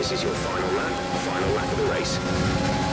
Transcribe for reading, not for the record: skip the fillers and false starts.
This is your final lap of the race.